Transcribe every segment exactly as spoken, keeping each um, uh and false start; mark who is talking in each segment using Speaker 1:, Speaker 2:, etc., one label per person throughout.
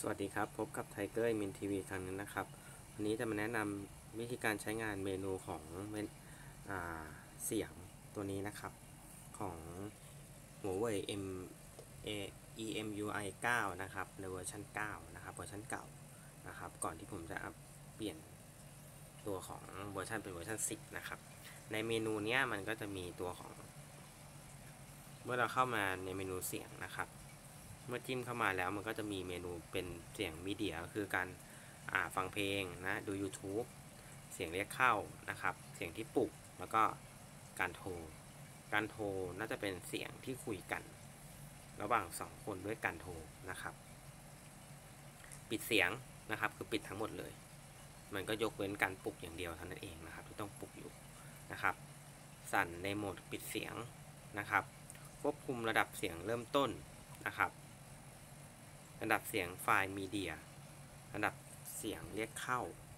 Speaker 1: สวัสดีครับพบกับไทเกอร์มินทีวีครั้งนึงนะครับวันนี้จะมาแนะนำวิธีการใช้งานเมนูของเสียงตัวนี้นะครับของ Huawei M E M U I เก้านะครับในเวอร์ชันเก้านะครับเวอร์ชันเก่านะครับก่อนที่ผมจะเปลี่ยนตัวของเวอร์ชันเป็นเวอร์ชันสิบนะครับในเมนูนี้มันก็จะมีตัวของเมื่อเราเข้ามาในเมนูเสียงนะครับเมื่อจิ้มเข้ามาแล้วมันก็จะมีเมนูเป็นเสียงมีเดียคือการฟังเพลงนะดู YouTube เสียงเรียกเข้านะครับเสียงที่ปลุกแล้วก็การโทรการโทรน่าจะเป็นเสียงที่คุยกันระหว่างสองคนด้วยการโทรนะครับปิดเสียงนะครับคือปิดทั้งหมดเลยมันก็ยกเว้นการปลุกอย่างเดียวเท่านั้นเองนะครับที่ต้องปลุกอยู่นะครับสั่นในโหมดปิดเสียงนะครับควบคุมระดับเสียงเริ่มต้นนะครับระดับเสียงไฟล์มีเดียระดับเสียงเรียกเข้า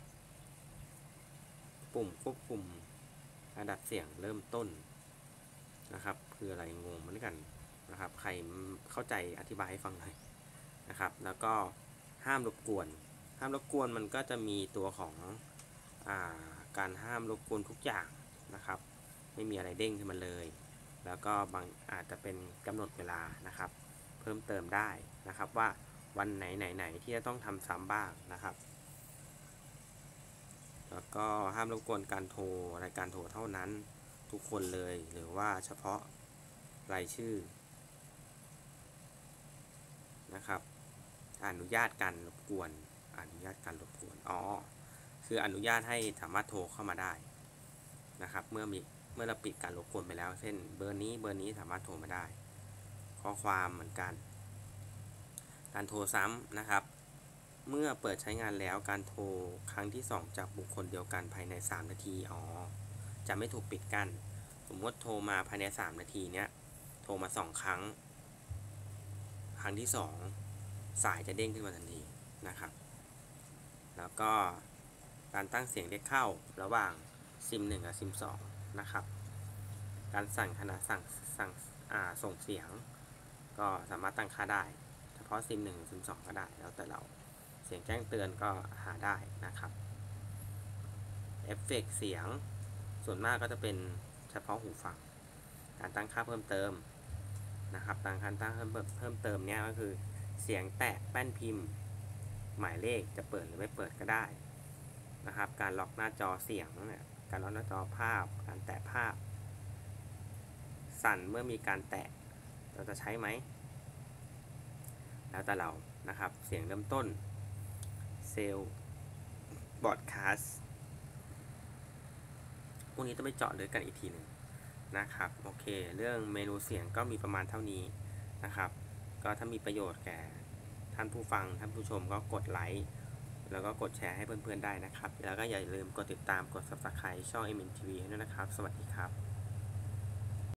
Speaker 1: ปุ่มควบคุมระดับเสียงเริ่มต้นนะครับคืออะไรงงเหมือนกันนะครับใครเข้าใจอธิบายให้ฟังหน่อยนะครับแล้วก็ห้ามรบกวนห้ามรบกวนมันก็จะมีตัวของอ่าการห้ามรบกวนทุกอย่างนะครับไม่มีอะไรเด้งขึ้นมาเลยแล้วก็บางอาจจะเป็นกำหนดเวลานะครับเพิ่มเติมได้นะครับว่าวันไหนไหนไหนที่จะต้องทำซ้ำบ้างนะครับแล้วก็ห้ามรบกวนการโทรรายการโทรเท่านั้นทุกคนเลยหรือว่าเฉพาะรายชื่อนะครับอนุญาตการรบกวนอนุญาตการรบกวนอ๋อคืออนุญาตให้สามารถโทรเข้ามาได้นะครับเมื่อมีเมื่อเราปิดการรบกวนไปแล้วเช่นเบอร์นี้เบอร์นี้สามารถโทรมาได้ข้อความเหมือนกันการโทรซ้ำนะครับเมื่อเปิดใช้งานแล้วการโทรครั้งที่สองจากบุคคลเดียวกันภายในสามนาทีอ๋อจะไม่ถูกปิดกั้นสมมติโทรมาภายในสามนาทีเนี้ยโทรมาสองครั้งครั้งที่สองสายจะเด้งขึ้นมาทันทีนะครับแล้วก็การตั้งเสียงเรียกเข้าระหว่างซิมหนึ่งกับซิมสองนะครับการสั่งขณะสั่งสั่งส่งเสียงก็สามารถตั้งค่าได้เฉพาะซิมหนึ่งซิมสองก็ได้แล้วแต่เราเสียงแจ้งเตือนก็หาได้นะครับเอฟเฟกต์เสียงส่วนมากก็จะเป็นเฉพาะหูฟังการตั้งค่าเพิ่มเติมนะครับตั้งค่าตั้งเพิ่มเพิ่มเติมเนี้ยก็คือเสียงแตะแป้นพิมพ์หมายเลขจะเปิดหรือไม่เปิดก็ได้นะครับการล็อกหน้าจอเสียงเนี่ยการล็อกหน้าจอภาพการแตะภาพสั่นเมื่อมีการแตะเราจะใช้ไหมแล้วแต่เรานะครับเสียงเริ่มต้นเซลล์บอดคาสต์พวกนี้ต้องไปเจาะลึกกันอีกทีหนึ่งนะครับโอเคเรื่องเมนูเสียงก็มีประมาณเท่านี้นะครับก็ถ้ามีประโยชน์แก่ท่านผู้ฟังท่านผู้ชมก็กดไลค์แล้วก็กดแชร์ให้เพื่อนๆได้นะครับแล้วก็อย่าลืมกดติดตามกด ซับสไครบ์ ช่อง เอ็ม เอ็น ที วี ให้ด้วยนะครับสวัสดีครับ